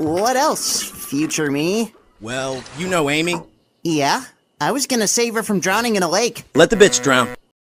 What else, future me? Well, you know Amy. Yeah? I was gonna save her from drowning in a lake. Let the bitch drown.